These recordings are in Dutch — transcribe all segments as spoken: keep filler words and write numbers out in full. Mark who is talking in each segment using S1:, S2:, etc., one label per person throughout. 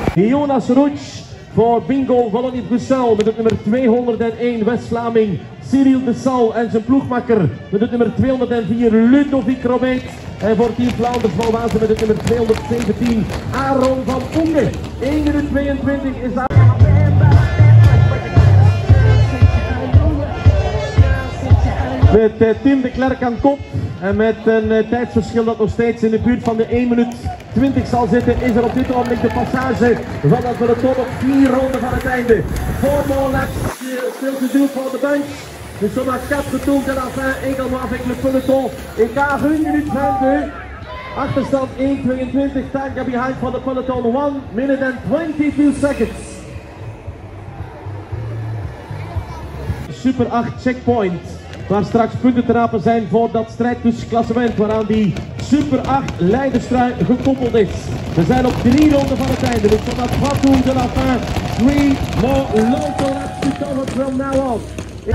S1: Jonas Roets voor Bingo Wallonie Brussel met het nummer tweehonderdéén West-Vlaming Cyril de Sal en zijn ploegmakker met het nummer tweehonderdvier Ludovic Robeet. En voor Team Vlaanderen Valwazen met het nummer tweehonderdzeventien Aaron van Oenge. één minuut tweeëntwintig is daar. Met uh, Tim de Klerk aan kop en met een uh, tijdsverschil dat nog steeds in de buurt van de één minuut twintig zal zitten, is er op dit ogenblik de passage van dat peloton op vier ronden van het einde. Four more laps still to do for the bunch. Nous sommes à quatre tours de la fin également avec le peloton. Écart één minuut vingt-deux. Achterstand één tweeëntwintig. Time behind for the peloton one minute and twenty-two seconds. Super acht checkpoint. Waar straks punten te rapen zijn voor dat strijdplusklassement waaraan die Super acht Leidenstrui gekoppeld is. We zijn op drie ronden van het einde. Dus vanaf trois tours de la fin. Three more local laps to cover from now on.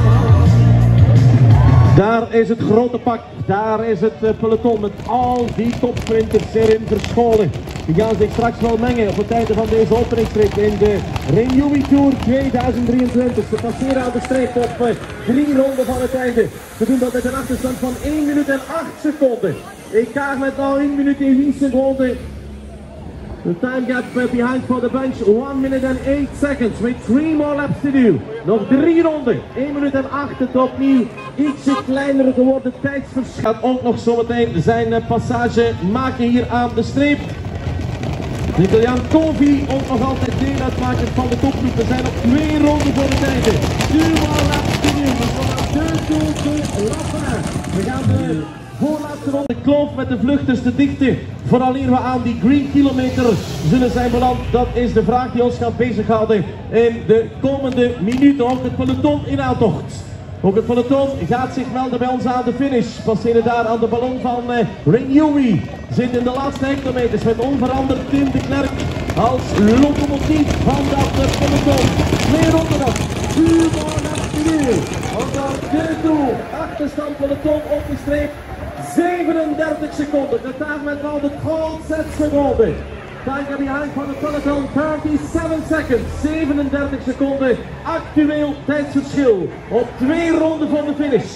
S1: Daar is het grote pak. Daar is het peloton met al die topsprinters erin verscholen. Die gaan zich straks wel mengen op het einde van deze openingstrip in de Renewy Tour tweeduizend drieëntwintig. Ze passeren aan de streep op drie ronden van het einde. Ze doen dat met een achterstand van één minuut en acht seconden. E K met al één minuut en één seconde. The time gap behind for the bunch, one minute and eight seconds with three more laps to do. Nog drie ronden, één minuut en acht, het opnieuw ietsje kleiner geworden tijdsverschil. Gaat ook nog zometeen zijn passage maken hier aan de streep. De Italiaan Covi ook nog altijd deel uitmaken van de topgroep. We zijn op twee ronden voor het einde. Two more laps to do, we gaan deux tours de la fin. We gaan de voorlaatste ronde. De kloof met de vluchters te dichten. Vooral hier we aan die green kilometer zullen zijn beland. Dat is de vraag die ons gaat bezighouden in de komende minuten. Ook het peloton in aantocht. Ook het peloton gaat zich melden bij ons aan de finish. Passeren daar aan de ballon van uh, Renewy. Zit in de laatste hectometers met onveranderd Tim de Klerk als locomotief van dat uh, peloton. Twee ronden nog. Two more laps to do. Encore deux tours. Achterstand peloton op de streep. zevenendertig seconden. De taak met al de trente-zes seconden. Time behind van het peloton, zevenendertig seconds. zevenendertig seconden. Actueel tijdsverschil. Op twee ronden van de finish.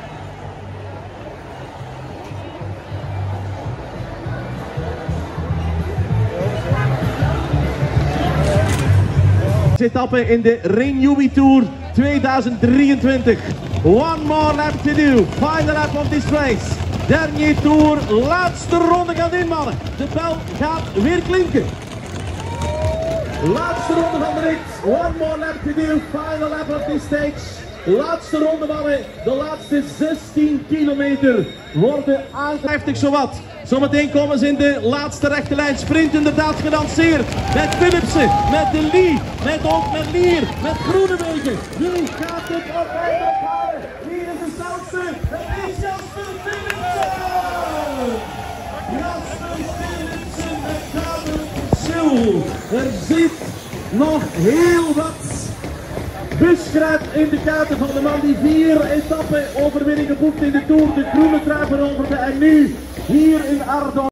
S1: Etappe in de Renewy Tour tweeduizend drieëntwintig. One more lap to do. Final lap of this race. Dernier tour, laatste ronde gaat in, mannen. De bel gaat weer klinken. Laatste ronde van de rit. One more lap to do. Final lap of this stage. Laatste ronde, mannen. De laatste zestien kilometer worden aangegeven zowat. Zometeen komen ze in de laatste rechte lijn. Sprint inderdaad gedanseerd. Met Philipsen, met De Lee, met ook met Lier, met Groenewegen. Nu gaat het uiteindelijk halen. Hier is de snelste. Het is Jasper Philipsen. Jasper Philipsen met Gabriel Schil. Er zit nog heel wat buskruid in de kaarten van de man die vier etappen overwinningen boekt in de Tour. De groene trui veroverde en nu hier in Ardon.